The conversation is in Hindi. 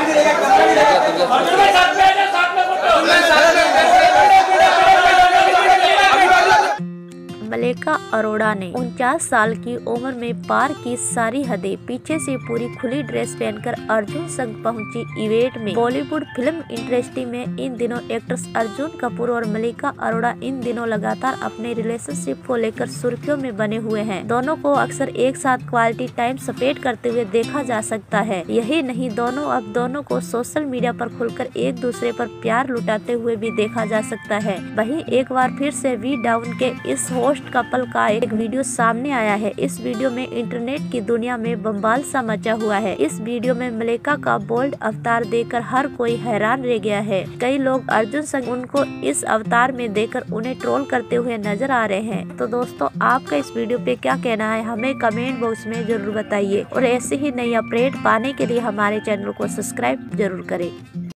मलाइका अरोड़ा ने 49 साल की उम्र में पार की सारी हदें। पीछे से पूरी खुली ड्रेस पहनकर अर्जुन संग पहुंची इवेंट में। बॉलीवुड फिल्म इंडस्ट्री में इन दिनों एक्ट्रेस अर्जुन कपूर और मलाइका अरोड़ा इन दिनों लगातार अपने रिलेशनशिप को लेकर सुर्खियों में बने हुए हैं। दोनों को अक्सर एक साथ क्वालिटी टाइम स्पेंड करते हुए देखा जा सकता है। यही नहीं, दोनों को सोशल मीडिया पर खुलकर एक दूसरे पर प्यार लुटाते हुए भी देखा जा सकता है। वहीं एक बार फिर से वी डाउन के इस होस्ट कपल का एक वीडियो सामने आया है। इस वीडियो में इंटरनेट की दुनिया में बवाल सा मचा हुआ है। इस वीडियो में मलाइका का बोल्ड अवतार देखकर हर कोई हैरान रह गया है। कई लोग अर्जुन संग उनको इस अवतार में देखकर उन्हें ट्रोल करते हुए नजर आ रहे हैं। तो दोस्तों, आपका इस वीडियो पे क्या कहना है, हमें कमेंट बॉक्स में जरूर बताइए और ऐसे ही नई अपडेट पाने के लिए हमारे चैनल को सब्सक्राइब जरूर करें।